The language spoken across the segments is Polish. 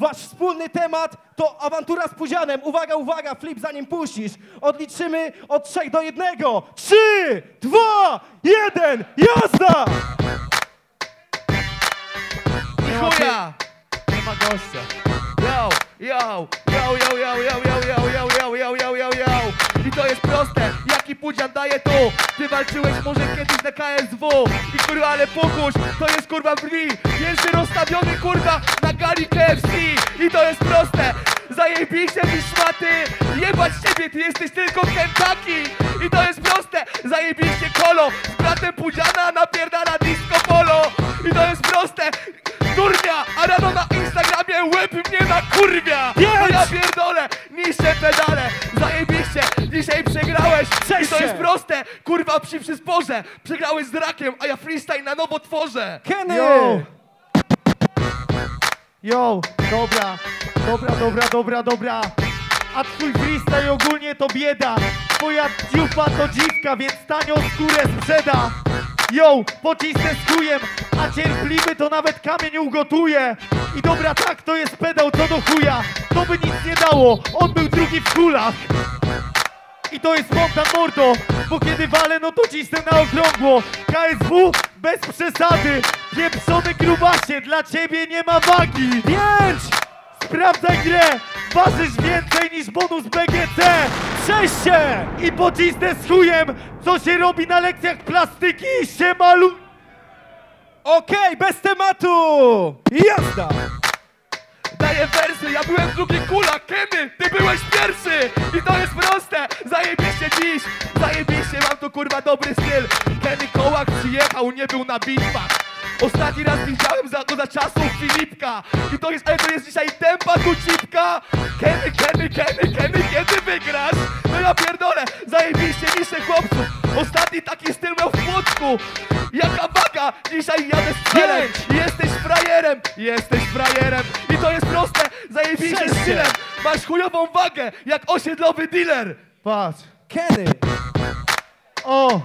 Wasz wspólny temat to awantura z Pudzianem. Uwaga, uwaga, Flip, zanim puścisz. Odliczymy od 3 do 1. 3, 2, 1, jazda! I chuja! Nie ma gościa. Yo, yo, yo, yo, yo, yo, yo, yo, yo, yo, yo, yo, yo, yo. I to jest proste, jaki Pudzian daje tu. Ty walczyłeś może kiedyś na KSW. I kurwa, ale pokuś, to jest kurwa brwi. Pierwszy rozstawiony kurwa na gali KFC. I to jest proste, zajebiście mi szmaty. Jebać ciebie, ty jesteś tylko Kentucky. I to jest proste, zajebiście kolo. Z bratem Pudziana napierdala disco polo. I to jest proste, durnia, a rano na Instagramie łeb mnie nakurwia. No ja pierdolę, niższe pedale. Zajebiście, dzisiaj przegrałeś. I to jest proste, kurwa przy przysporze. Przegrałeś z rakiem, a ja freestyle na nowo tworzę. Kenny! Yo! Yo, dobra. A twój freestyle ogólnie to bieda. Twoja dziupa to dziwka, więc tanio skórę sprzeda. Yo, pocisnę z chujem, a cierpliwy to nawet kamień ugotuje. I dobra, tak, to jest pedał co do chuja. To by nic nie dało, on był drugi w kulach. I to jest Montan mordo, bo kiedy walę, no to cisnę na okrągło. KSW bez przesady, pieprzony grubasie, dla ciebie nie ma wagi. 5! Sprawdzaj grę, ważysz więcej niż bonus BGC. 6! I pocisnę z chujem, co się robi na lekcjach plastyki i się malu... Okej, bez tematu! Jazda! Daję wersy, ja byłem drugi kula, Kenny, ty byłeś pierwszy. I to jest proste, zajebiście dziś. Zajebiście, mam tu kurwa dobry styl. Kenny Kołak przyjechał, nie był na bitwach. Ostatni raz widziałem go za czasów Filipka. I to jest, ale to jest dzisiaj tempa tu cipka. Kenny, kiedy wygrasz? No ja pierdolę, zajebiście niższe chłopców. Ostatni taki styl miał w Płocku. Jaka waga, dzisiaj jadę z celem. Jesteś frajerem. I to jest proste, zajebiście stylem. Masz chujową wagę, jak osiedlowy dealer. Patrz, Kenny! o,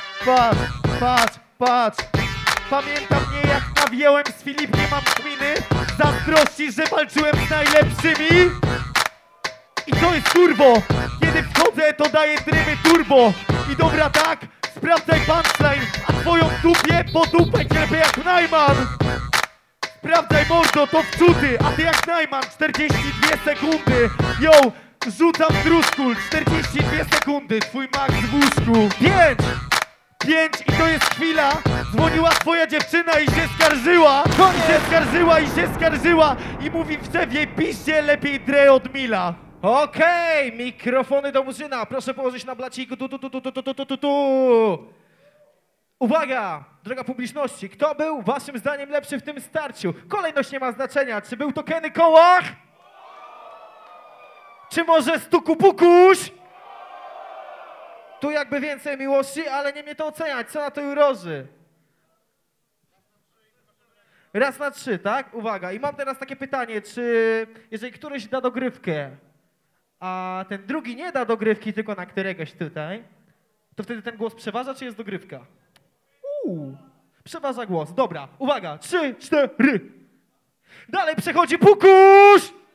patrz. Pamiętam mnie jak nawijałem z Filipkiem, mam kminy. Zazdrości, że walczyłem z najlepszymi. I to jest turbo, kiedy wchodzę to daję tryby turbo. I dobra tak, sprawdzaj punchline, a twoją dupie po dupę klepę jak Najman. Sprawdzaj mordo, to wczuty, a ty jak Najman, 42 sekundy. Yo, rzucam druskul, 42 sekundy, twój max w łóżku. 5 i to jest chwila. Dzwoniła twoja dziewczyna i się skarżyła. I się skarżyła i mówi w drzewie, piszcie lepiej Dre od Mila. Okej, mikrofony do Murzyna. Proszę położyć na blaciku. Tu. Uwaga, droga publiczności. Kto był waszym zdaniem lepszy w tym starciu? Kolejność nie ma znaczenia. Czy był to Kenny Kołach? Czy może Stuku Pukuś? Tu jakby więcej miłości, ale nie mnie to oceniać. Co na to jurorzy? Raz na 3, tak? Uwaga. I mam teraz takie pytanie, czy jeżeli któryś da dogrywkę, a ten drugi nie da dogrywki, tylko na któregoś tutaj, to wtedy ten głos przeważa, czy jest dogrywka? Przeważa głos. Dobra, uwaga. 3, 4. Dalej przechodzi Pukuś!